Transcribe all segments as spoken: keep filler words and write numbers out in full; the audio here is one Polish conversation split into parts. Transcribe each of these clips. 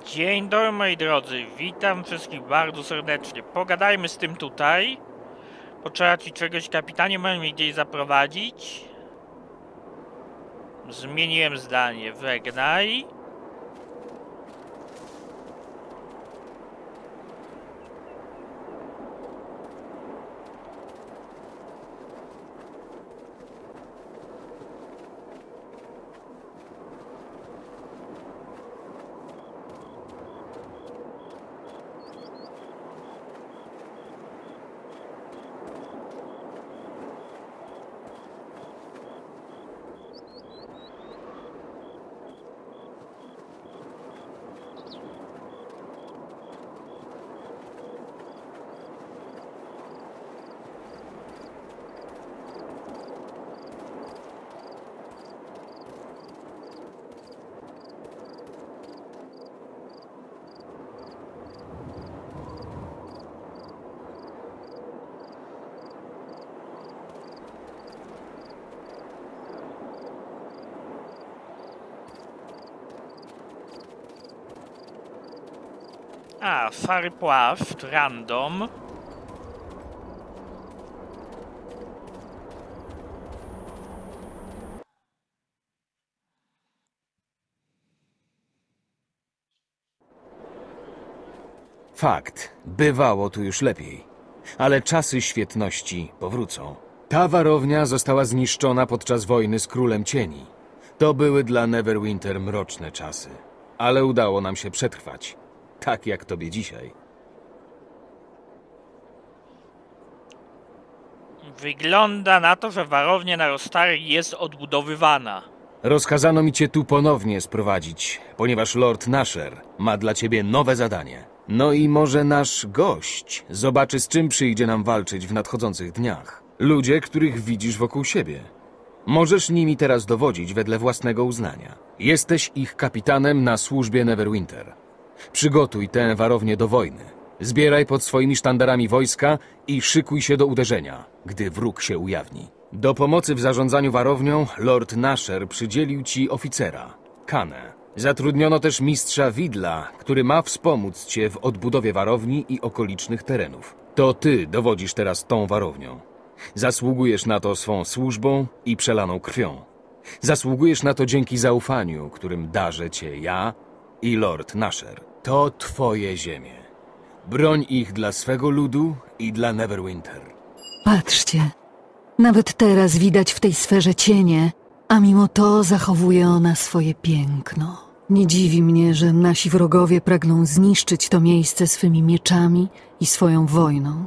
Dzień dobry moi drodzy, witam wszystkich bardzo serdecznie. Pogadajmy z tym tutaj. Potrzeba ci czegoś, kapitanie, możesz mnie gdzieś zaprowadzić? Zmieniłem zdanie, wegnaj. A, Fary Pław, random. Fakt, bywało tu już lepiej. Ale czasy świetności powrócą. Ta warownia została zniszczona podczas wojny z Królem Cieni. To były dla Neverwinter mroczne czasy. Ale udało nam się przetrwać. Tak jak tobie dzisiaj. Wygląda na to, że warownia na Roztarg jest odbudowywana. Rozkazano mi cię tu ponownie sprowadzić, ponieważ Lord Nasher ma dla ciebie nowe zadanie. No i może nasz gość zobaczy, z czym przyjdzie nam walczyć w nadchodzących dniach. Ludzie, których widzisz wokół siebie. Możesz nimi teraz dowodzić wedle własnego uznania. Jesteś ich kapitanem na służbie Neverwinter. Przygotuj tę warownię do wojny. Zbieraj pod swoimi sztandarami wojska i szykuj się do uderzenia, gdy wróg się ujawni. Do pomocy w zarządzaniu warownią Lord Nasher przydzielił ci oficera, Kanę. Zatrudniono też mistrza Widla, który ma wspomóc cię w odbudowie warowni i okolicznych terenów. To ty dowodzisz teraz tą warownią. Zasługujesz na to swą służbą i przelaną krwią. Zasługujesz na to dzięki zaufaniu, którym darzę cię ja i Lord Nasher. To twoje ziemie. Broń ich dla swego ludu i dla Neverwinter. Patrzcie, nawet teraz widać w tej sferze cienie, a mimo to zachowuje ona swoje piękno. Nie dziwi mnie, że nasi wrogowie pragną zniszczyć to miejsce swymi mieczami i swoją wojną.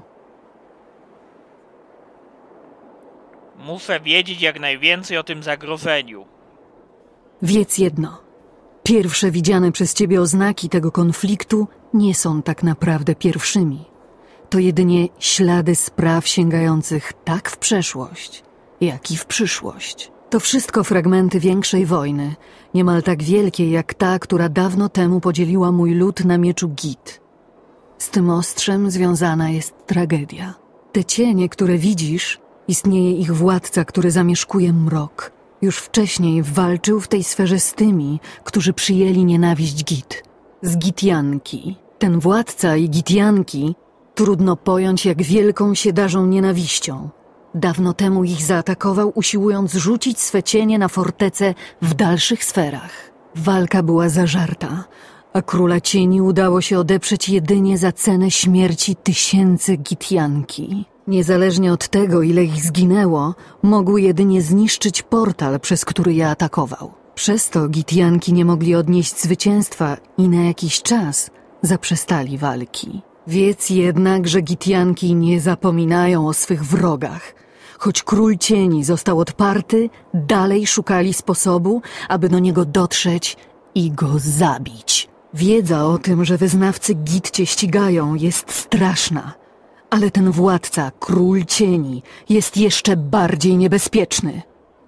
Muszę wiedzieć jak najwięcej o tym zagrożeniu. Wiedz jedno. Pierwsze widziane przez ciebie oznaki tego konfliktu nie są tak naprawdę pierwszymi. To jedynie ślady spraw sięgających tak w przeszłość, jak i w przyszłość. To wszystko fragmenty większej wojny, niemal tak wielkiej jak ta, która dawno temu podzieliła mój lud na mieczu Git. Z tym ostrzem związana jest tragedia. Te cienie, które widzisz, istnieje ich władca, który zamieszkuje mrok. Już wcześniej walczył w tej sferze z tymi, którzy przyjęli nienawiść Git. Z Gitianki. Ten władca i Gitianki trudno pojąć, jak wielką się darzą nienawiścią. Dawno temu ich zaatakował, usiłując rzucić swe cienie na fortecę w dalszych sferach. Walka była zażarta, a króla cieni udało się odeprzeć jedynie za cenę śmierci tysięcy Gitianki. Niezależnie od tego, ile ich zginęło, mogły jedynie zniszczyć portal, przez który je atakował. Przez to Gitianki nie mogli odnieść zwycięstwa i na jakiś czas zaprzestali walki. Wiedz jednak, że Gitianki nie zapominają o swych wrogach. Choć król cieni został odparty, dalej szukali sposobu, aby do niego dotrzeć i go zabić. Wiedza o tym, że wyznawcy Git cię ścigają, jest straszna. Ale ten władca, król cieni, jest jeszcze bardziej niebezpieczny.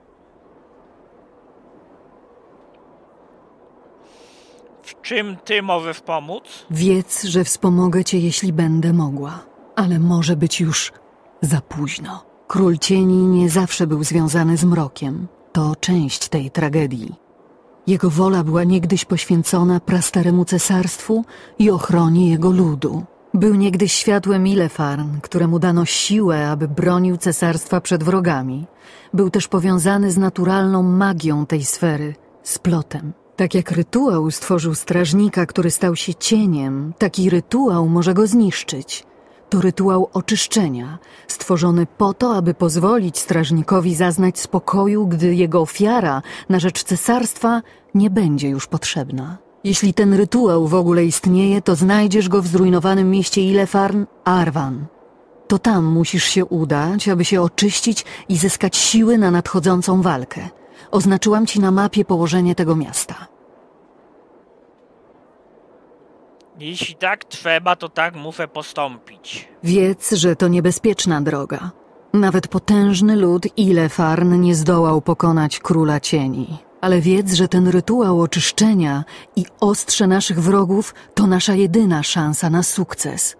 W czym ty możesz pomóc? Wiedz, że wspomogę cię, jeśli będę mogła. Ale może być już za późno. Król cieni nie zawsze był związany z mrokiem. To część tej tragedii. Jego wola była niegdyś poświęcona prastaremu cesarstwu i ochronie jego ludu. Był niegdyś światłem Ilefarn, któremu dano siłę, aby bronił cesarstwa przed wrogami. Był też powiązany z naturalną magią tej sfery, splotem. Tak jak rytuał stworzył strażnika, który stał się cieniem, taki rytuał może go zniszczyć. To rytuał oczyszczenia, stworzony po to, aby pozwolić strażnikowi zaznać spokoju, gdy jego ofiara na rzecz cesarstwa nie będzie już potrzebna. Jeśli ten rytuał w ogóle istnieje, to znajdziesz go w zrujnowanym mieście Ilefarn, Arwan. To tam musisz się udać, aby się oczyścić i zyskać siły na nadchodzącą walkę. Oznaczyłam ci na mapie położenie tego miasta. Jeśli tak trzeba, to tak muszę postąpić. Wiedz, że to niebezpieczna droga. Nawet potężny lud Ilefarn nie zdołał pokonać Króla Cieni. Ale wiedz, że ten rytuał oczyszczenia i ostrze naszych wrogów to nasza jedyna szansa na sukces.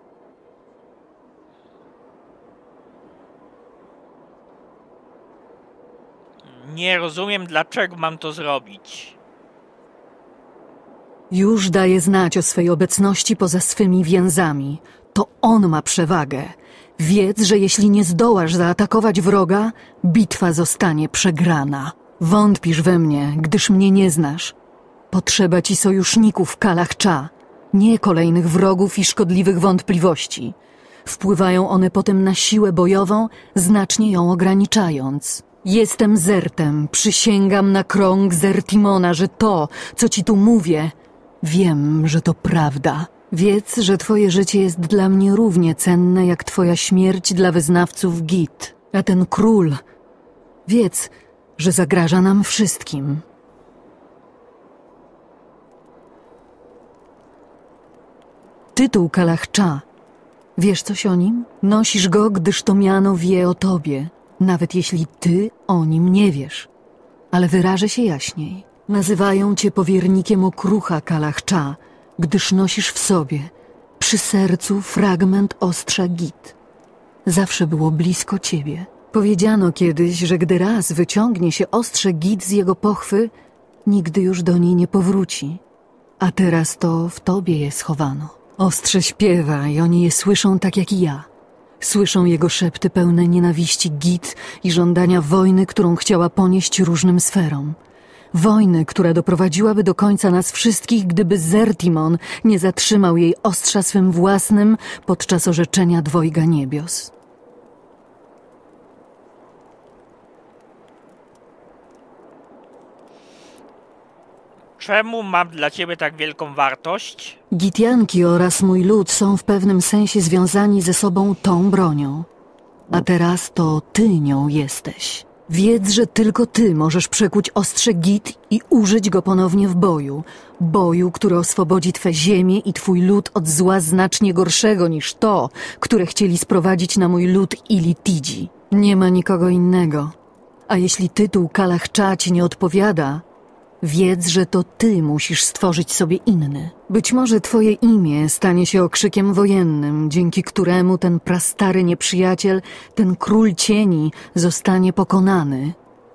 Nie rozumiem, dlaczego mam to zrobić. Już daje znać o swej obecności poza swymi więzami. To on ma przewagę. Wiedz, że jeśli nie zdołasz zaatakować wroga, bitwa zostanie przegrana. Wątpisz we mnie, gdyż mnie nie znasz. Potrzeba ci sojuszników Kalach-Cza, nie kolejnych wrogów i szkodliwych wątpliwości. Wpływają one potem na siłę bojową, znacznie ją ograniczając. Jestem Zertem, przysięgam na krąg Zertimona, że to, co ci tu mówię, wiem, że to prawda. Wiedz, że twoje życie jest dla mnie równie cenne, jak twoja śmierć dla wyznawców Git. A ten król, wiedz, że zagraża nam wszystkim. Tytuł Kalach-Cza. Wiesz coś o nim? Nosisz go, gdyż to miano wie o tobie, nawet jeśli ty o nim nie wiesz. Ale wyrażę się jaśniej. Nazywają cię powiernikiem okrucha Kalach-Cza, gdyż nosisz w sobie, przy sercu, fragment ostrza Git. Zawsze było blisko ciebie. Powiedziano kiedyś, że gdy raz wyciągnie się ostrze Git z jego pochwy, nigdy już do niej nie powróci. A teraz to w tobie je schowano. Ostrze śpiewa i oni je słyszą tak jak i ja. Słyszą jego szepty pełne nienawiści Git i żądania wojny, którą chciała ponieść różnym sferom. Wojny, która doprowadziłaby do końca nas wszystkich, gdyby Zertimon nie zatrzymał jej ostrza swym własnym podczas orzeczenia dwojga niebios. Czemu mam dla ciebie tak wielką wartość? Gitianki oraz mój lud są w pewnym sensie związani ze sobą tą bronią. A teraz to ty nią jesteś. Wiedz, że tylko ty możesz przekuć ostrze Git i użyć go ponownie w boju. Boju, który oswobodzi twe ziemię i twój lud od zła znacznie gorszego niż to, które chcieli sprowadzić na mój lud Ilitidzi. Nie ma nikogo innego. A jeśli tytuł Kalach-Cza ci nie odpowiada, wiedz, że to ty musisz stworzyć sobie inny. Być może twoje imię stanie się okrzykiem wojennym, dzięki któremu ten prastary nieprzyjaciel, ten król cieni, zostanie pokonany.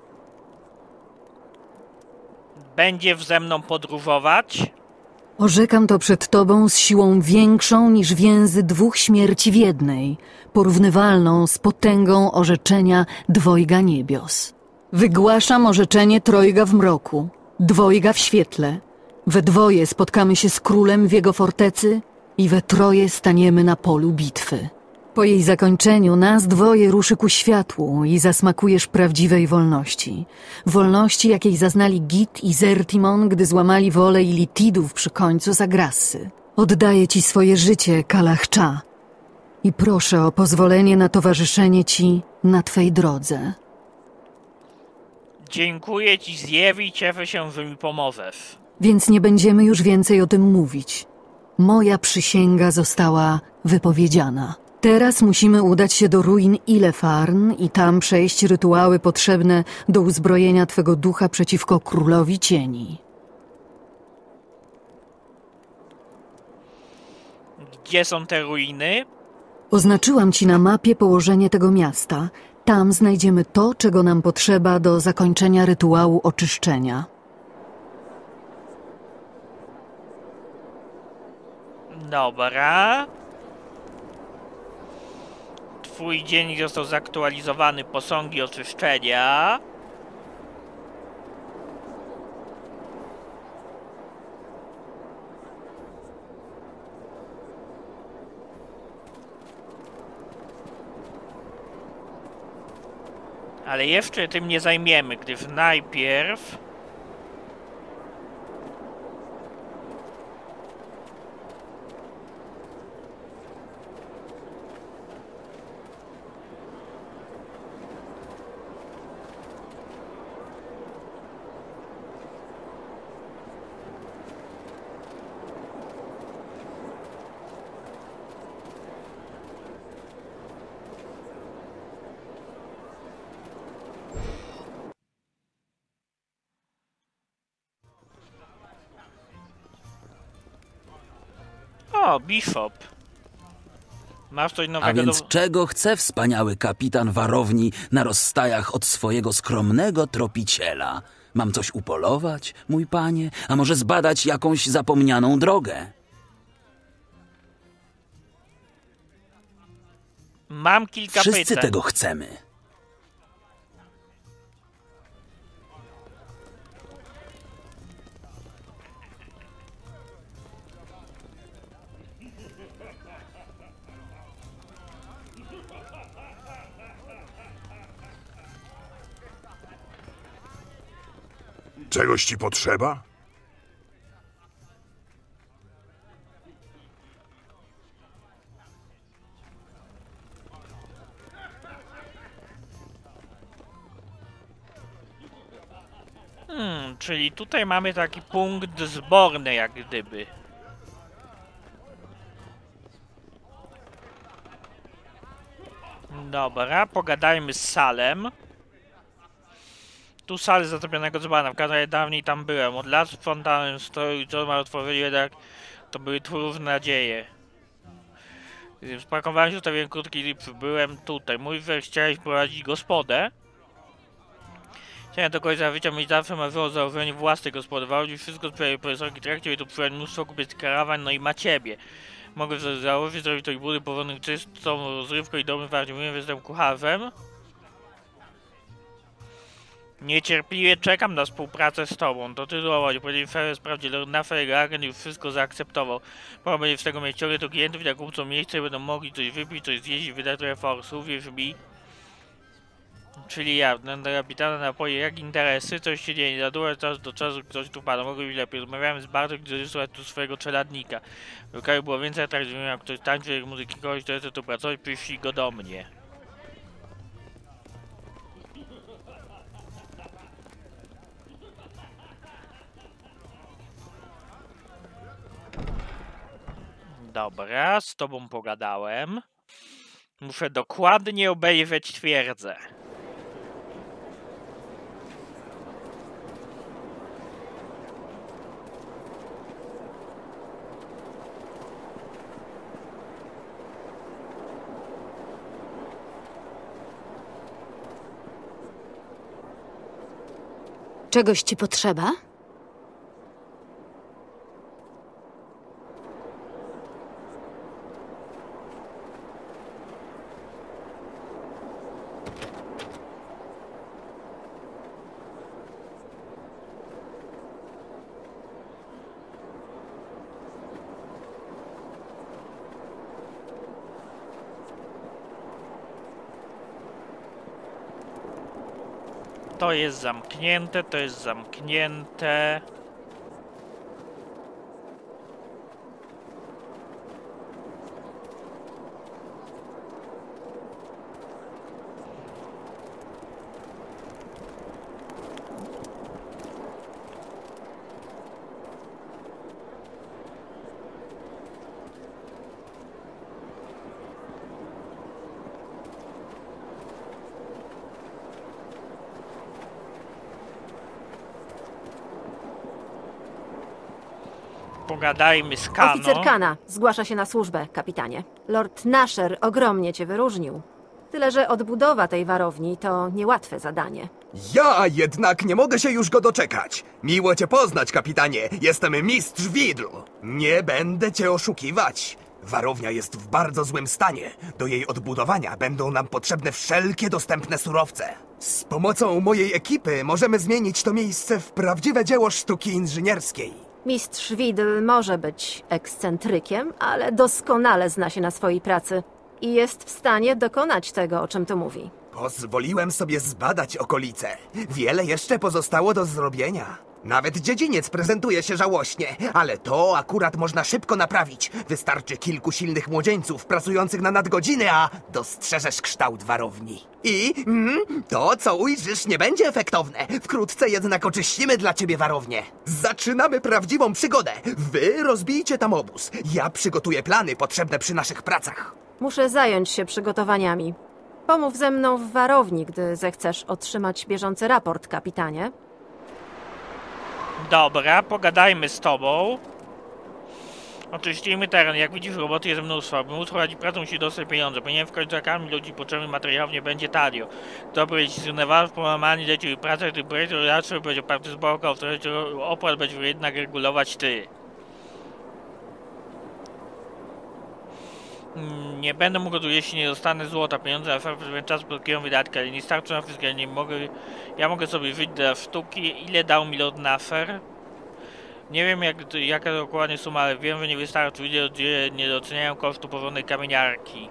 Będzie ze mną podróżować? Orzekam to przed tobą z siłą większą niż więzy dwóch śmierci w jednej, porównywalną z potęgą orzeczenia dwojga niebios. Wygłaszam orzeczenie trojga w mroku, dwojga w świetle. We dwoje spotkamy się z królem w jego fortecy i we troje staniemy na polu bitwy. Po jej zakończeniu nas dwoje ruszy ku światłu i zasmakujesz prawdziwej wolności. Wolności, jakiej zaznali Git i Zertimon, gdy złamali wolę Ilitidów przy końcu Zagrassy. Oddaję ci swoje życie, Kalach-Cza, i proszę o pozwolenie na towarzyszenie ci na twej drodze. Dziękuję ci, Zjewi, cieszę się, że mi pomożesz. Więc nie będziemy już więcej o tym mówić. Moja przysięga została wypowiedziana. Teraz musimy udać się do ruin Ilefarn i tam przejść rytuały potrzebne do uzbrojenia twego ducha przeciwko królowi cieni. Gdzie są te ruiny? Oznaczyłam ci na mapie położenie tego miasta. Tam znajdziemy to, czego nam potrzeba do zakończenia rytuału oczyszczenia. Dobra. Twój dzień został zaktualizowany. Posągi oczyszczenia. Ale jeszcze tym nie zajmiemy, gdyż najpierw... O, Bishop. Masz coś nowego A więc do... czego chce wspaniały kapitan warowni na rozstajach od swojego skromnego tropiciela? Mam coś upolować, mój panie? A może zbadać jakąś zapomnianą drogę? Mam kilka Wszyscy pytań. tego chcemy. Czegoś ci potrzeba? Hmm, czyli tutaj mamy taki punkt zborny, jak gdyby. Dobra, pogadajmy z Salem. Tu salę zatopionego dzbana, w każdym razie dawniej tam byłem. Od lat sprzątałem strój, co ma otworzyli, jednak to były trudne nadzieje. Gdy spakowałem się, ustawiłem krótki lip, byłem tutaj. Mój że chciałeś prowadzić gospodę. Chciałem do końca życia mieć zawsze marzyło o założeniu własnej gospody. Wałodził wszystko z twojej profesorki trakcie i tu przyjąłem mnóstwo kupiec karawan, no i ma ciebie. Mogę za założyć, zrobić to budy porządnych czystą rozrywką i dobrym warcie. Mówiłem, że jestem kucharzem. Niecierpliwie czekam na współpracę z tobą. To ty dołowadzi. Powiedzieli Ferrer sprawdzi, na Ferrer agent już wszystko zaakceptował. Pora będzie z tego mieć ciągle do klientów i nakupcom miejsce i będą mogli coś wypić, coś zjeść i wydać trochę forsów, wierz mi. Czyli ja, na kapitana napoje jak interesy, coś się dzieje, za długo czas do czasu ktoś tu pada, mogę być lepiej. Rozmawiałem z Bartek, gdy słuchać tu swojego czeladnika. W kraju było więcej atrakcji, jak ktoś tańczy, jak muzyki kogoś, to chce tu pracować, przyszli go do mnie. Dobra, z tobą pogadałem. Muszę dokładnie obejrzeć twierdzę. Czegoś ci potrzeba? To jest zamknięte, to jest zamknięte. Pogadajmy z Kano. Oficer Kana zgłasza się na służbę, kapitanie. Lord Nasher ogromnie cię wyróżnił. Tyle, że odbudowa tej warowni to niełatwe zadanie. Ja jednak nie mogę się już go doczekać. Miło cię poznać, kapitanie. Jestem mistrz widł. Nie będę cię oszukiwać. Warownia jest w bardzo złym stanie. Do jej odbudowania będą nam potrzebne wszelkie dostępne surowce. Z pomocą mojej ekipy możemy zmienić to miejsce w prawdziwe dzieło sztuki inżynierskiej. Mistrz Widl może być ekscentrykiem, ale doskonale zna się na swojej pracy i jest w stanie dokonać tego, o czym tu mówi. Pozwoliłem sobie zbadać okolice. Wiele jeszcze pozostało do zrobienia. Nawet dziedziniec prezentuje się żałośnie, ale to akurat można szybko naprawić. Wystarczy kilku silnych młodzieńców pracujących na nadgodziny, a dostrzeżesz kształt warowni. I mm, to, co ujrzysz, nie będzie efektowne. Wkrótce jednak oczyścimy dla ciebie warownię. Zaczynamy prawdziwą przygodę. Wy rozbijcie tam obóz. Ja przygotuję plany potrzebne przy naszych pracach. Muszę zająć się przygotowaniami. Pomów ze mną w warowni, gdy zechcesz otrzymać bieżący raport, kapitanie. Dobra, pogadajmy z tobą. Oczyścimy teren. Jak widzisz, roboty jest mnóstwo. By móc prowadzić pracę, musi dostać pieniądze. Ponieważ w końcu karmi ludzi potrzebnych materiałów nie będzie tanio. Dobry, jeśli zrównoważ połamanie dzieci i pracę, gdy projekt raczej będzie oparty z boku, w którym opłat będzie jednak regulować ty. Nie będę mógł tu, jeśli nie dostanę złota. Pieniądze na pewien czas blokują wydatki, ale nie starczy na wszystko. Ja nie mogę. Ja mogę sobie wyjść dla sztuki. Ile dał mi Lord Nasher? Nie wiem jak, jaka dokładnie suma, ale wiem, że nie wystarczy. Ludzie nie doceniają kosztu porządnej kamieniarki.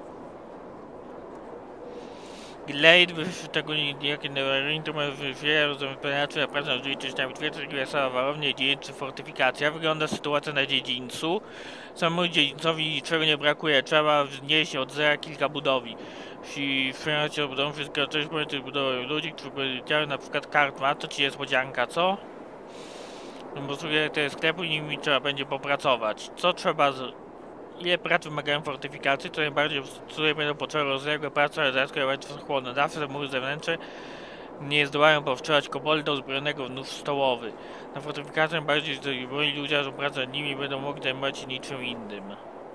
Glade, szczególnie jakie neurointumy wywiera rozumiem penetrację na pracę nad częściami twierdzeń, sala warownie, dziedzińcy, fortyfikacja. Wygląda sytuacja na dziedzińcu. Samemu dziedzińcowi niczego nie brakuje, trzeba wznieść od zera kilka budowli. Jeśli wpływacie budową wszystkiego, coś powiem tych budowy ludzi, którzy powiedziały na przykład kartma, to ci niespodzianka, co? Posługuję tego sklepu i nimi trzeba będzie popracować. Co trzeba z... Ile prac wymagają fortyfikacji, to najbardziej tutaj będą potrzeby rozległe prace, ale zarazem bardzo chłodne. Zawsze mury zewnętrzne nie zdołają powstrzymać kobolda uzbrojonego w nóż stołowy. Na fortyfikację najbardziej zdolni ludzie, że pracę nad nimi będą mogli zajmować się niczym innym.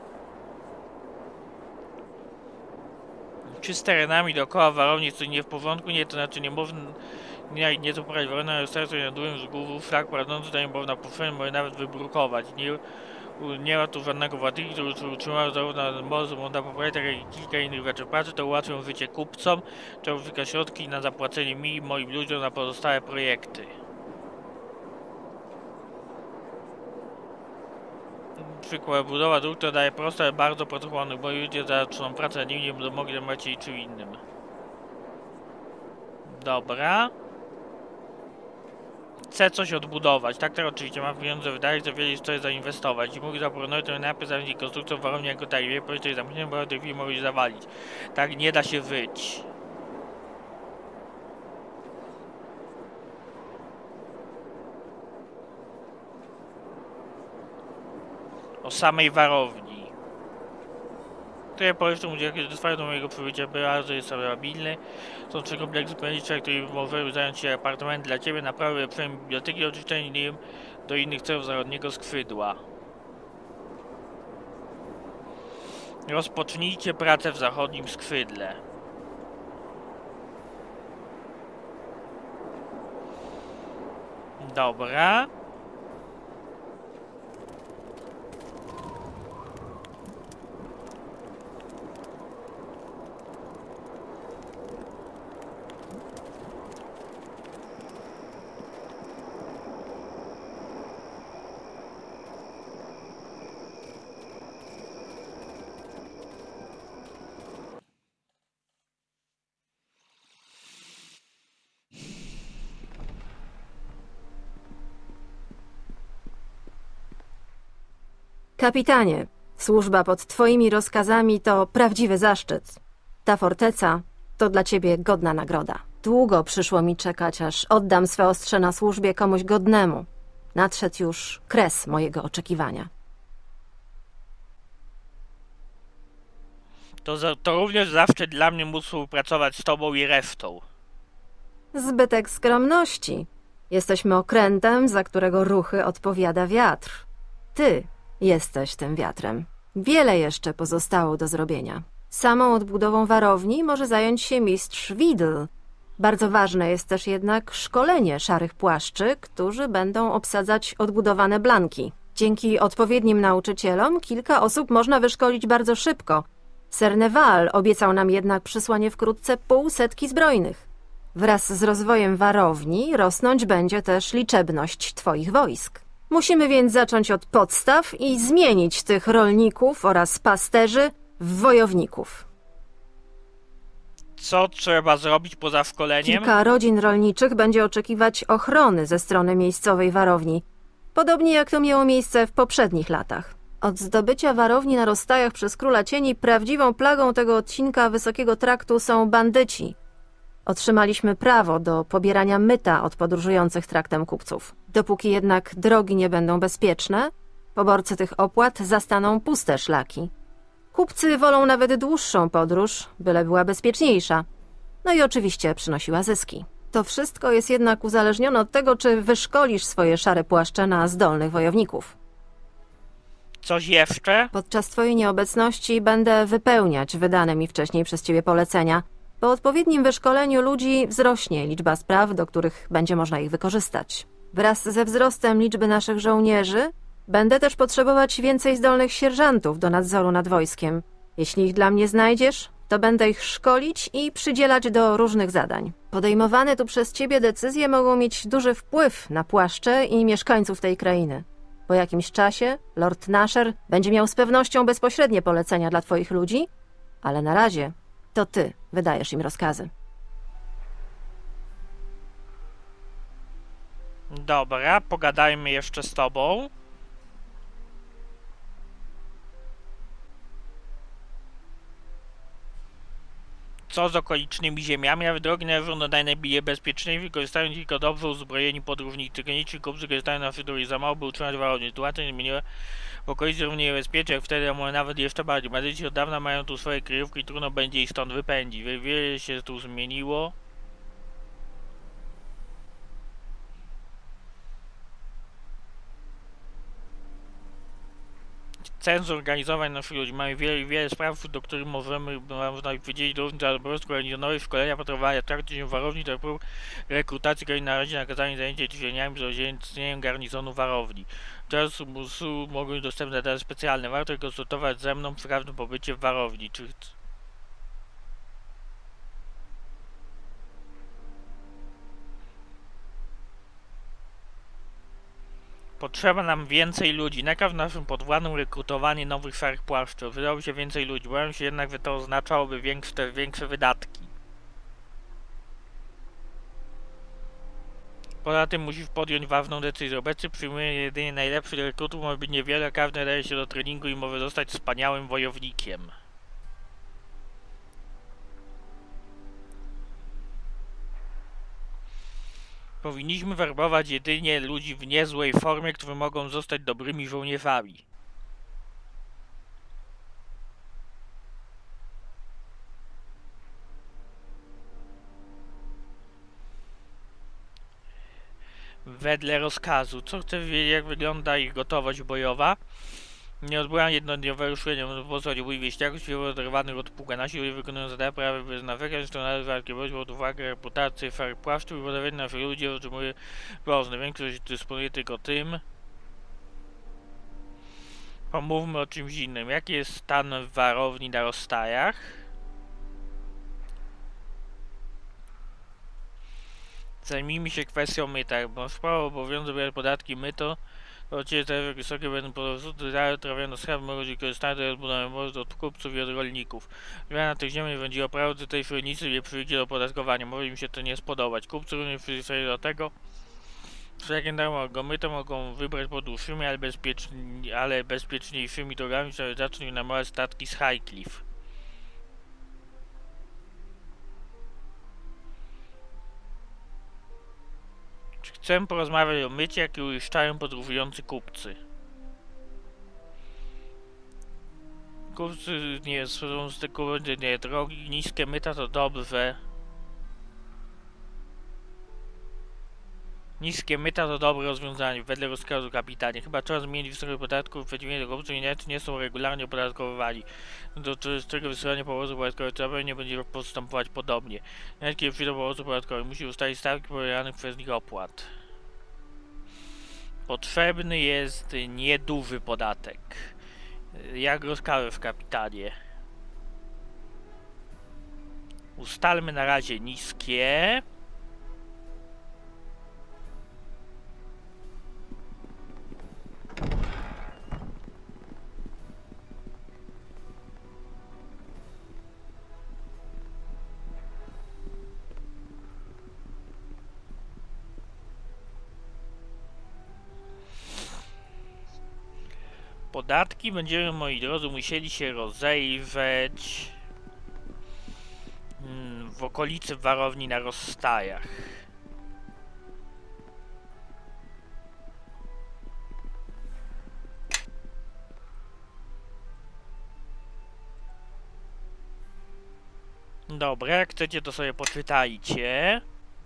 Czy z terenami dookoła warowni coś nie w porządku? Nie, to znaczy nie można... Nie, nie to poprawić warownia, ale serce nie dułem z głów flag prowadzący do niej, bo na pufę może nawet wybrukować. Nie, nie ma tu żadnego watyki, który utrzymał zarówno morzu, można poprawić, tak jak i kilka innych rzeczy pracy, to ułatwią życie kupcom, trzeba uzyskać środki na zapłacenie mi i moim ludziom na pozostałe projekty. Przykład budowa dróg to daje proste, ale bardzo pracochłonnych, bo ludzie zaczną pracę nad nimi, nie będą mogli zajmować się niczym innym. Dobra. Chcę coś odbudować. Tak, tak oczywiście mam pieniądze wydać, za wiele coś zainwestować. I mógł zaproponować to najpierw zająć konstrukcją warowni jako tak. Wie, powiedzieć, że zamknięcie, bo w tej chwili mogę się zawalić. Tak nie da się wyć. O samej warowni. Które powiem, że jakie trwają do mojego przybycia, bardzo jest stabilny. Są trzy kompleksy planetyczne, które może zająć się apartament dla ciebie, naprawy lepszej biblioteki, oczyszczenie nim do innych celów zachodniego skrzydła. Rozpocznijcie pracę w zachodnim skrzydle. Dobra. Kapitanie, służba pod twoimi rozkazami to prawdziwy zaszczyt. Ta forteca to dla ciebie godna nagroda. Długo przyszło mi czekać, aż oddam swe ostrze na służbie komuś godnemu. Nadszedł już kres mojego oczekiwania. To, za, to również zawsze dla mnie móc współpracować z tobą i resztą. Zbytek skromności. Jesteśmy okrętem, za którego ruchy odpowiada wiatr. Ty jesteś tym wiatrem. Wiele jeszcze pozostało do zrobienia. Samą odbudową warowni może zająć się mistrz Widl. Bardzo ważne jest też jednak szkolenie szarych płaszczy, którzy będą obsadzać odbudowane blanki. Dzięki odpowiednim nauczycielom kilka osób można wyszkolić bardzo szybko. Serneval obiecał nam jednak przysłanie wkrótce półsetki zbrojnych. Wraz z rozwojem warowni rosnąć będzie też liczebność twoich wojsk. Musimy więc zacząć od podstaw i zmienić tych rolników oraz pasterzy w wojowników. Co trzeba zrobić poza szkoleniem? Kilka rodzin rolniczych będzie oczekiwać ochrony ze strony miejscowej warowni, podobnie jak to miało miejsce w poprzednich latach. Od zdobycia warowni na rozstajach przez Króla Cieni prawdziwą plagą tego odcinka Wysokiego Traktu są bandyci. Otrzymaliśmy prawo do pobierania myta od podróżujących traktem kupców. Dopóki jednak drogi nie będą bezpieczne, poborcy tych opłat zastaną puste szlaki. Kupcy wolą nawet dłuższą podróż, byle była bezpieczniejsza. No i oczywiście przynosiła zyski. To wszystko jest jednak uzależnione od tego, czy wyszkolisz swoje szare płaszcze na zdolnych wojowników. Coś jeszcze? Podczas twojej nieobecności będę wypełniać wydane mi wcześniej przez ciebie polecenia. Po odpowiednim wyszkoleniu ludzi wzrośnie liczba spraw, do których będzie można ich wykorzystać. Wraz ze wzrostem liczby naszych żołnierzy będę też potrzebować więcej zdolnych sierżantów do nadzoru nad wojskiem. Jeśli ich dla mnie znajdziesz, to będę ich szkolić i przydzielać do różnych zadań. Podejmowane tu przez ciebie decyzje mogą mieć duży wpływ na płaszcze i mieszkańców tej krainy. Po jakimś czasie Lord Nasher będzie miał z pewnością bezpośrednie polecenia dla twoich ludzi, ale na razie to ty wydajesz im rozkazy. Dobra, pogadajmy jeszcze z tobą. Co z okolicznymi ziemiami, a drogi należą do najbezpieczniej, wykorzystają tylko dobrze uzbrojeni podróżnicy. Graniczy kupcy korzystają na Fydori za mało, by utrzymać warownię. Sytuacja nie zmieniła w okolicy równie niebezpieczna jak wtedy, a może nawet jeszcze bardziej. Bandyci od dawna mają tu swoje kryjówki i trudno będzie ich stąd wypędzić. Wiele się tu zmieniło. Chcę zorganizować naszych ludzi. Mamy wiele, wiele spraw, do których możemy można wydzielić różnice obowiązków garnizonowych, szkolenia, patrowania, traktu się warowni, to prób rekrutacji, której na razie nakazanie zajęcia ćwiczeniami z rozdzieleniem garnizonu warowni. Teraz mogą być dostępne dane specjalne. Warto je konsultować ze mną przy każdym pobycie w warowni. Czy potrzeba nam więcej ludzi. Najpierw naszym podwładnym rekrutowanie nowych szarych płaszczów. Wydałoby się więcej ludzi. Boję się jednak, że to oznaczałoby większe, większe wydatki. Poza tym musisz podjąć ważną decyzję. Obecnie przyjmuję jedynie najlepszych rekrutów, może być niewiele, każdy daje się do treningu i może zostać wspaniałym wojownikiem. Powinniśmy werbować jedynie ludzi w niezłej formie, którzy mogą zostać dobrymi żołnierzami. Wedle rozkazu. Co chcesz wiedzieć, jak wygląda ich gotowość bojowa? Nie odbyłam jednodniowego szkolenia, bo posłać obój wieściaków, sił oderwanych od pługa. Nasi ludzie wykonują zadania prawie bez nawyka, zresztą należy walki bądź pod uwagę reputację far płaszczów i podawienie naszych ludzi otrzymuje ważne. Większość dysponuje tylko tym. Pomówmy o czymś innym. Jaki jest stan warowni na rozstajach? Zajmijmy się kwestią myta, bo sprawa obowiązku brać podatki myto. Oczywiście te wysokie będą po prostu trawione schab mogą być korzystane do odbudowy może od kupców i od rolników. Zmiana tych ziemi będzie oprawa, że tej rolnicy nie przyjdzie do opodatkowania. Może im się to nie spodobać. Kupcy również przyjdzie do tego, że jakie darmo myto mogą wybrać po dłuższymi, ale, bezpieczni, ale bezpieczniejszymi drogami, żeby zacząć namawiać statki z Highcliff. Chcę porozmawiać o mycie, jakie uiszczają podróżujący kupcy. Kupcy nie są z tego nie drogi, niskie myta to dobrze. Niskie myta to dobre rozwiązanie, wedle rozkazu kapitanie. Chyba trzeba zmienić wysokość podatków, w przeciwieństwie do kupców inaczej nie są regularnie opodatkowywani. Do czego wysyłanie powozów podatkowych trzeba nie będzie postępować podobnie. Nawet kiedy przyjdą powozów podatkowych, musi ustalić stawki pobieranych przez nich opłat. Potrzebny jest nieduży podatek. Jak rozkażę w kapitanie. Ustalmy na razie niskie. Podatki będziemy, moi drodzy, musieli się rozejrzeć w okolicy warowni na rozstajach. Dobra, jak chcecie, to sobie poczytajcie.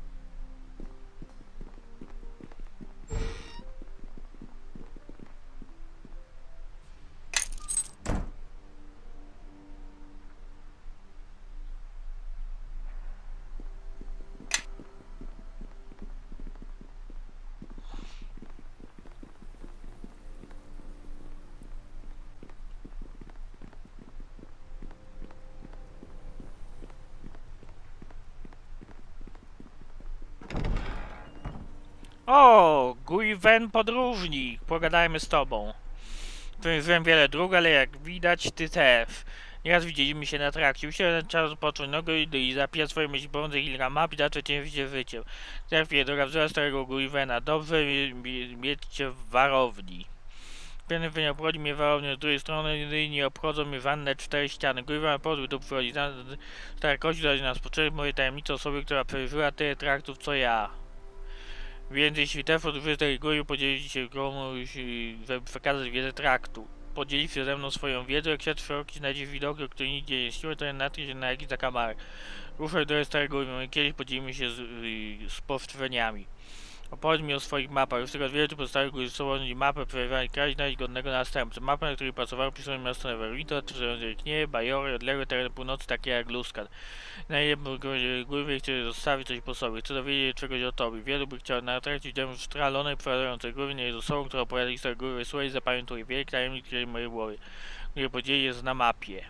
O, Guiven podróżnik, pogadajmy z tobą. Wiem wiele dróg, ale jak widać, ty też. Nieraz widzieliśmy się na trakcie. Usiadłem czas odpocząć nogę i, i zapija swoje myśli połączę kilka map i zacząć cię widzieć życiem. Trafię do wzora starego Guivena. Dobrze mieć w warowni. Pewny wynik obchodzi mnie warownię z drugiej strony, nie obchodzą mnie wanne cztery ściany. Guiven pozwól tu przychodzi. Stara kość dać nas potrzeby moje tajemnice osoby, która przeżyła tyle traktów co ja. Więc jeśli te podróży tej góry podzielić się komuś, żeby przekazać wiedzę traktu. Podzielić się ze mną swoją wiedzą, jak świat szeroki znajdzie widoki, o których nigdzie nie siły, to natknie się na jakiś zakamarek. Ruszaj do starego góry, kiedyś podzielimy się z, z spostrzeżeniami. Opowiedz mi o swoich mapach. Już tego wiele tu pozostałych góry stworzyli mapę przejeżdżania kraju, znaleźć godnego następcy. Mapę, na której pracowały pisane miasto Neverwinter, czy Knie, Bajory, odległe tereny północy, takie jak Luskan. Najlepiej góry chce zostawić coś po sobie. Chcę dowiedzieć czegoś o tobie. Wielu by chciał natracić dzień sztralonej, prowadzającej góry, nie jest osobą, która opowiada historię góry. Słuchaj, zapamiętuj. Wielki tajemnik, który w mojej głowie. Który podzieli jest na mapie.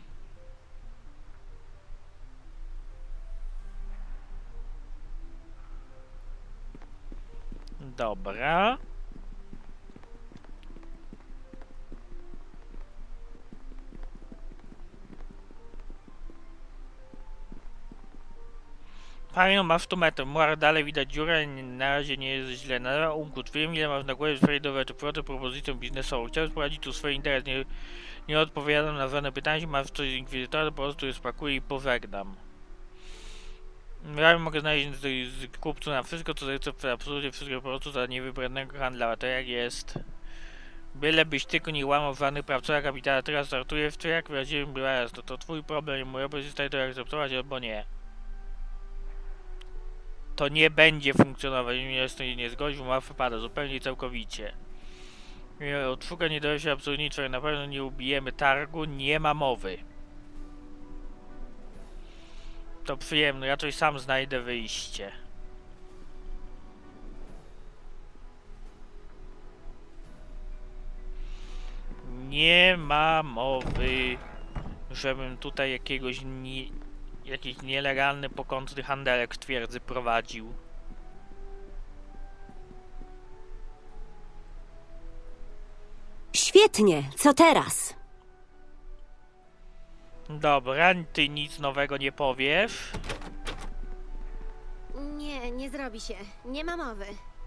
Dobra. Fajną masz tu metę. Muar dalej widać dziurę, na razie nie jest źle. Na umkut wiem, ile masz na głowie swojej dowetu. Proszę propozycją biznesową. Chciałem sprawdzić tu swój interes. Nie, nie odpowiadam na żadne pytania. Masz coś z inkwizytora, po prostu je spakuję i pożegnam. Ja mogę znaleźć z, z kupcu na wszystko, co zechce, absolutnie wszystko po prostu za niewybrednego handlarza. To jak jest. Byle byś tylko nie łamał żadnych praw. Co ja kapitana teraz startuje w czy jak wyraziłem raz, to to twój problem i mój obowiązek jest to akceptować albo nie. To nie będzie funkcjonować, jeśli nie zgodził, ma wypada zupełnie i całkowicie. Odszukaj nie daje się absolutnie niczego, na pewno nie ubijemy targu, nie ma mowy. To przyjemne, raczej sam znajdę wyjście. Nie ma mowy, żebym tutaj jakiegoś nie, jakiś nielegalny pokątny handelek w twierdzy prowadził. Świetnie, co teraz? Dobra, ty nic nowego nie powiesz. Nie, nie zrobi się. Nie ma mowy.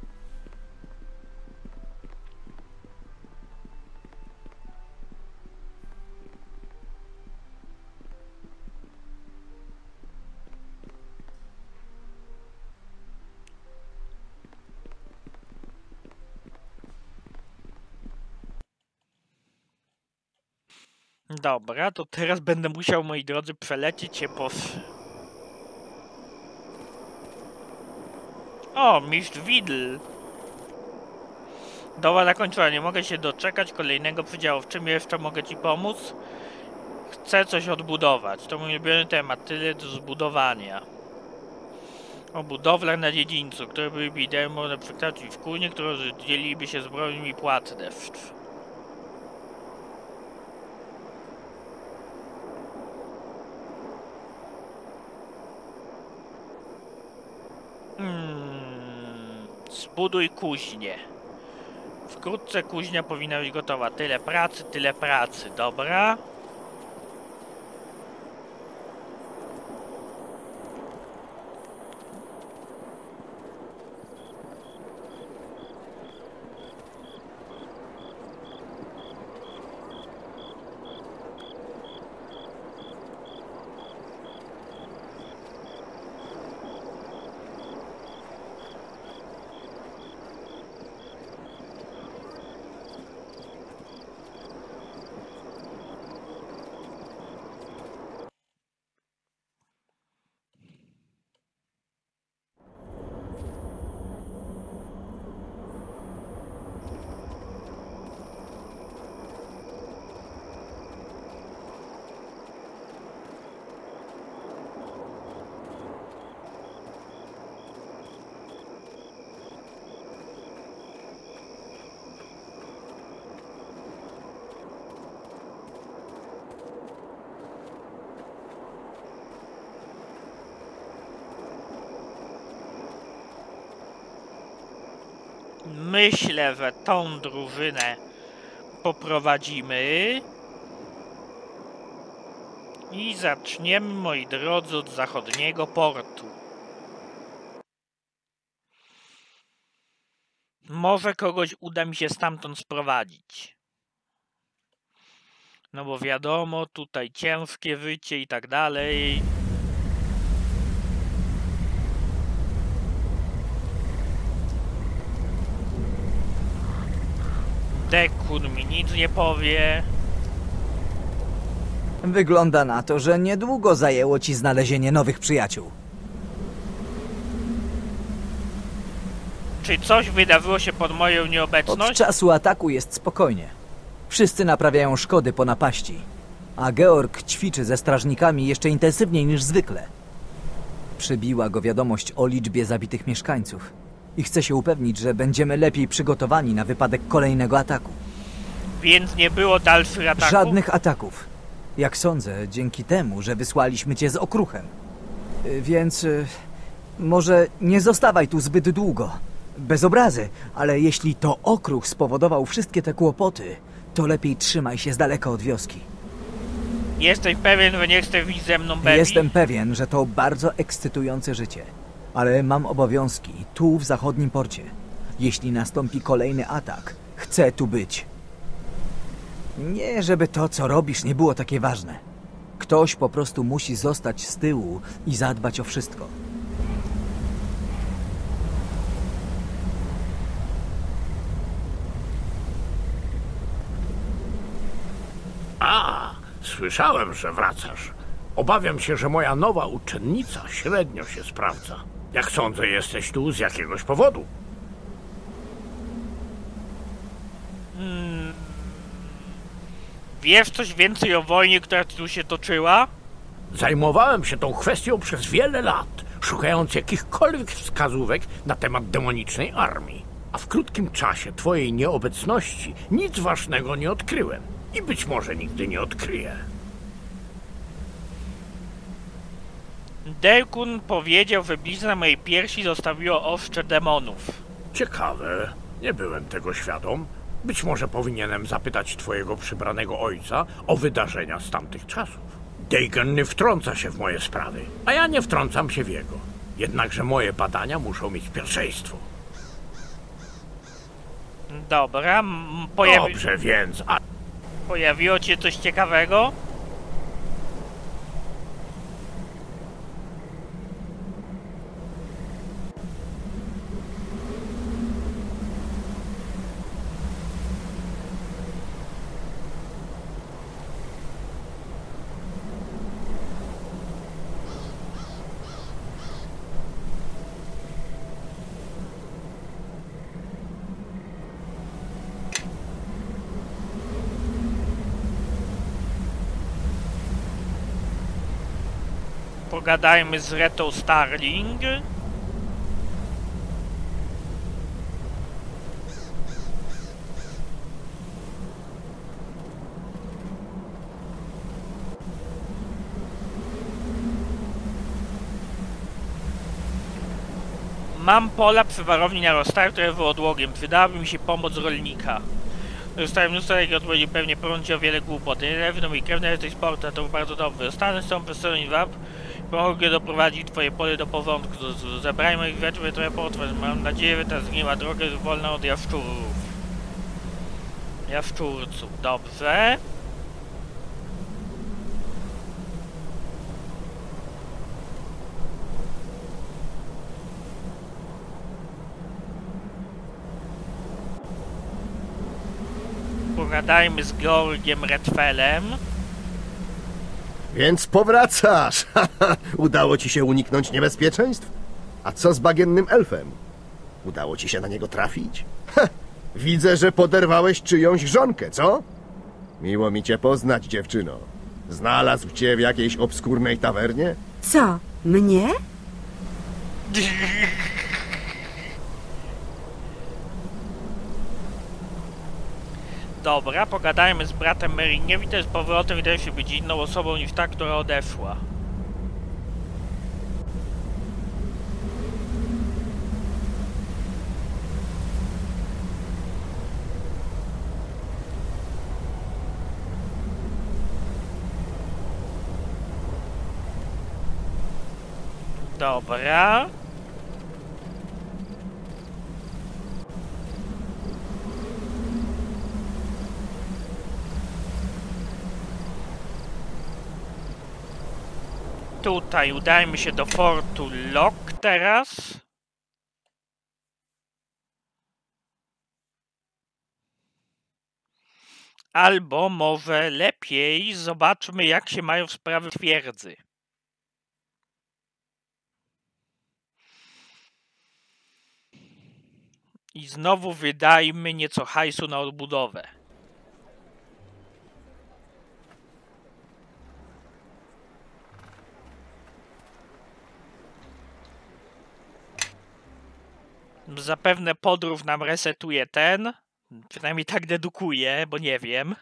Dobra, to teraz będę musiał, moi drodzy, przelecieć się po... O, mistrz Widl! Dobra, zakończona. Nie mogę się doczekać kolejnego przydziału. W czym jeszcze mogę ci pomóc? Chcę coś odbudować. To mój ulubiony temat. Tyle do zbudowania. O budowlach na dziedzińcu, które byłyby ideą, można przekształcić w kujnie, które dzieliby się zbroją i płatnerstw. Hmm. Zbuduj kuźnię. Wkrótce kuźnia powinna być gotowa. Tyle pracy, tyle pracy. Dobra. Myślę, że tą drużynę poprowadzimy i zaczniemy, moi drodzy, od zachodniego portu. Może kogoś uda mi się stamtąd sprowadzić. No bo wiadomo, tutaj ciężkie życie i tak dalej. Dekun mi nic nie powie. Wygląda na to, że niedługo zajęło ci znalezienie nowych przyjaciół. Czy coś wydarzyło się pod moją Od nieobecność? czasu ataku jest spokojnie. Wszyscy naprawiają szkody po napaści. A Georg ćwiczy ze strażnikami jeszcze intensywniej niż zwykle. Przybiła go wiadomość o liczbie zabitych mieszkańców. I chce się upewnić, że będziemy lepiej przygotowani na wypadek kolejnego ataku. Więc nie było dalszych ataków? Żadnych ataków. Jak sądzę, dzięki temu, że wysłaliśmy cię z okruchem. Y, Więc... y, Może nie zostawaj tu zbyt długo. Bez obrazy, ale jeśli to okruch spowodował wszystkie te kłopoty, to lepiej trzymaj się z daleka od wioski. Jesteś pewien, że nie chcesz iść ze mną, Bebi? Jestem pewien, że to bardzo ekscytujące życie. Ale mam obowiązki tu w zachodnim porcie. Jeśli nastąpi kolejny atak, chcę tu być. Nie, żeby to, co robisz, nie było takie ważne. Ktoś po prostu musi zostać z tyłu i zadbać o wszystko. A, słyszałem, że wracasz. Obawiam się, że moja nowa uczennica średnio się sprawdza. Jak sądzę, jesteś tu z jakiegoś powodu. Hmm. Wiesz coś więcej o wojnie, która tu się toczyła? Zajmowałem się tą kwestią przez wiele lat, szukając jakichkolwiek wskazówek na temat demonicznej armii. A w krótkim czasie twojej nieobecności nic ważnego nie odkryłem. I być może nigdy nie odkryję. Dekun powiedział, że blizna mojej piersi zostawiło ostrze demonów. Ciekawe, nie byłem tego świadom. Być może powinienem zapytać twojego przybranego ojca o wydarzenia z tamtych czasów. Dagon nie wtrąca się w moje sprawy, a ja nie wtrącam się w jego. Jednakże moje badania muszą mieć pierwszeństwo. Dobra, pojawi... Dobrze, więc... A... Pojawiło cię coś ciekawego? Pogadajmy z Retą Starling. Mam pola przy warowni na rozstaj, które były odłogiem. Przydałaby mi się pomoc rolnika. Dostałem mnóstwo takiej odpowiedzi, pewnie prądzi o wiele głupot. Drewno i krewne jesteś sporta, to bardzo dobrze. Zostanę z tą personą wap, pomogę doprowadzić twoje pole do porządku. Zabraj moich rzeczy, trochę potrwać. Mam nadzieję, że ta zgniła droga jest wolna od jaszczurów. Jaszczurców, dobrze. Pogadajmy z Georgiem Redfelem. Więc powracasz! Udało ci się uniknąć niebezpieczeństw? A co z bagiennym elfem? Udało ci się na niego trafić? Ha, widzę, że poderwałeś czyjąś żonkę, co? Miło mi cię poznać, dziewczyno. Znalazł cię w jakiejś obskurnej tawernie? Co? Mnie? Dobra, pogadajmy z bratem Merinie. Widzę, z powrotem wydaje się być inną osobą niż ta, która odeszła. Dobra. Tutaj udajmy się do fortu Lok teraz. Albo może lepiej zobaczmy, jak się mają sprawy w twierdzy. I znowu wydajmy nieco hajsu na odbudowę. Zapewne podrów nam resetuje ten. Przynajmniej tak dedukuje, bo nie wiem.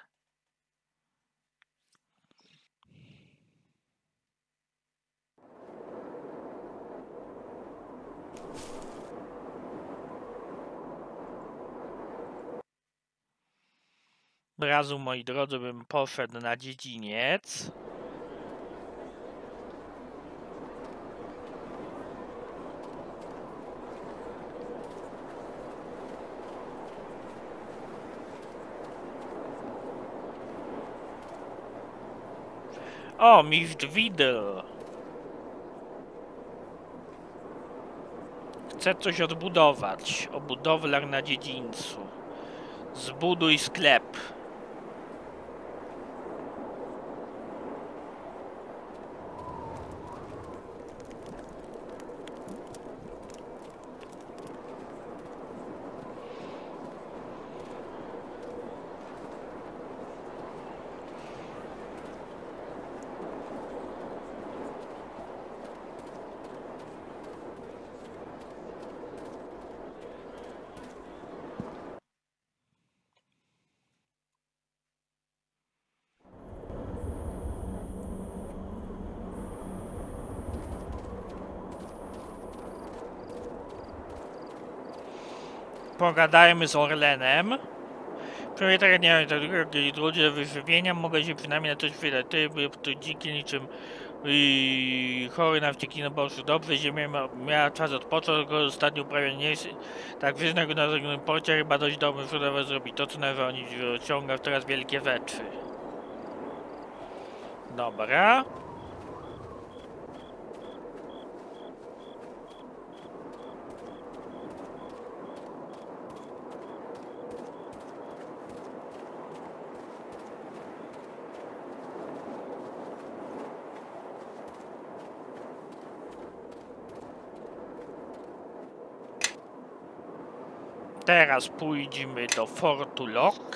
Od razu, moi drodzy, bym poszedł na dziedziniec. O, mistrz Widel. Chcę coś odbudować. O budowlach na dziedzińcu. Zbuduj sklep. Pogadajmy z Orlenem. Przynajmniej tak jak nie wiem, ludzie wyżywienia mogę się przynajmniej na coś wydać. Ty, to dziki niczym i chory na wcieki na borszu. Dobrze, ziemia ma, miała czas odpocząć, go ostatnio prawie nie jest. Tak wyżna go na zagrożonym porcie, chyba dość dobrym frudowe zrobi to, co nawet oni ciąga teraz wielkie rzeczy. Dobra. Teraz pójdziemy do fortu Lok.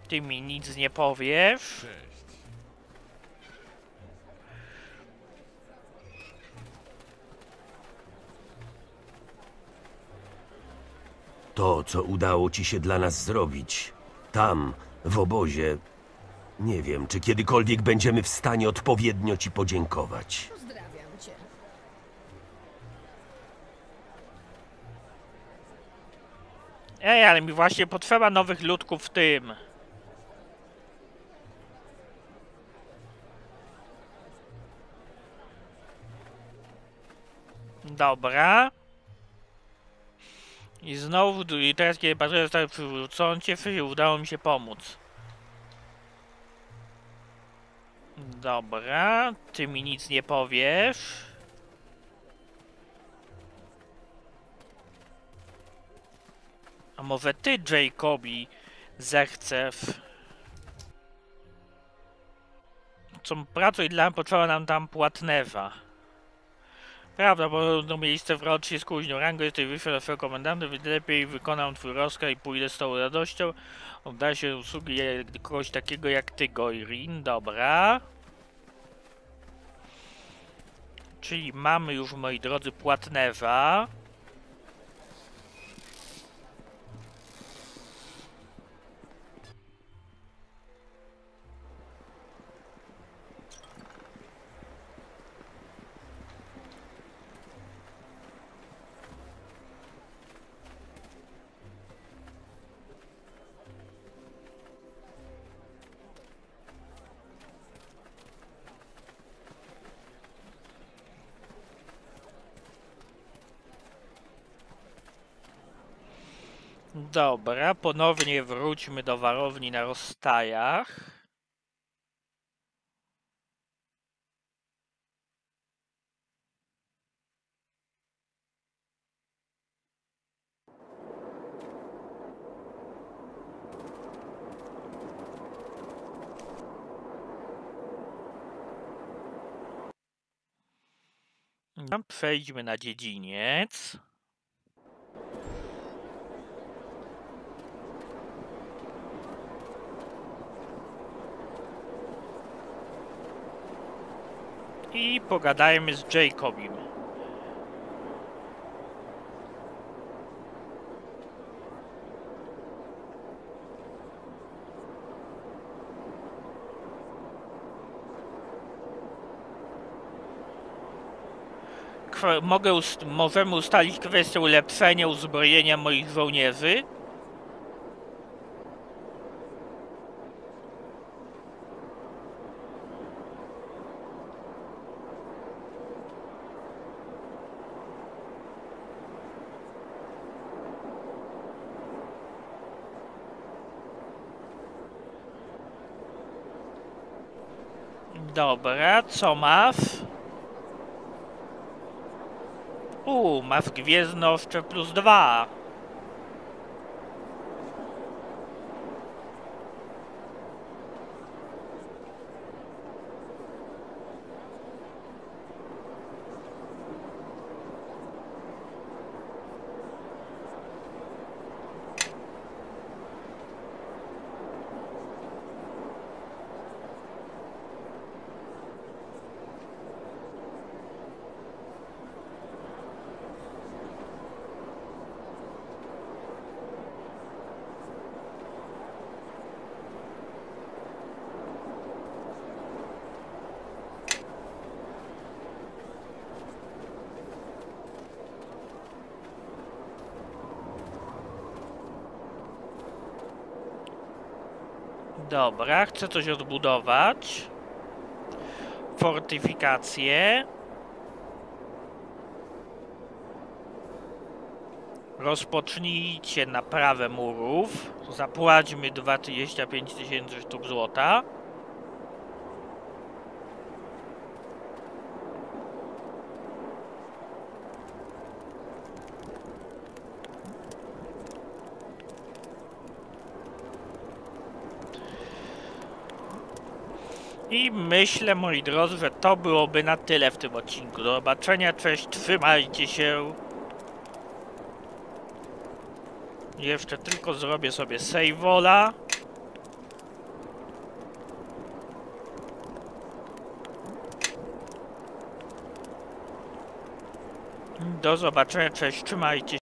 Ty mi nic nie powiesz. To, co udało ci się dla nas zrobić, tam, w obozie, nie wiem, czy kiedykolwiek będziemy w stanie odpowiednio ci podziękować. Pozdrawiam cię. Ej, ale mi właśnie potrzeba nowych ludków w tym. Dobra. I znowu, i teraz kiedy patrzę, zostały przywrócące, udało mi się pomóc. Dobra, ty mi nic nie powiesz. A może ty, Jacobi, zechcesz... Co pracuj dla mnie, potrzeba nam tam płatnewa. Prawda, bo do miejsce w rocznie z kuźnią rangą jesteś wyższy na swojego komendanta, więc lepiej wykonam twój rozkaz i pójdę z tą radością. Oddaję się usługi kogoś takiego jak ty, Goirin. Dobra. Czyli mamy już, moi drodzy, płatnewa. Dobra, ponownie wróćmy do warowni na rozstajach. Przejdźmy na dziedziniec. I pogadajmy z Jacobim. Kwa- mogę ust możemy ustalić kwestię ulepszenia uzbrojenia moich żołnierzy? Dobra, co masz? Uuu, masz gwiezdnoszcze plus dwa. Dobra, chcę coś odbudować. Fortyfikacje. Rozpocznijcie naprawę murów. Zapłaćmy dwadzieścia pięć tysięcy sztuk złota. I myślę, moi drodzy, że to byłoby na tyle w tym odcinku. Do zobaczenia, cześć, trzymajcie się. Jeszcze tylko zrobię sobie save'ola. Do zobaczenia, cześć, trzymajcie się.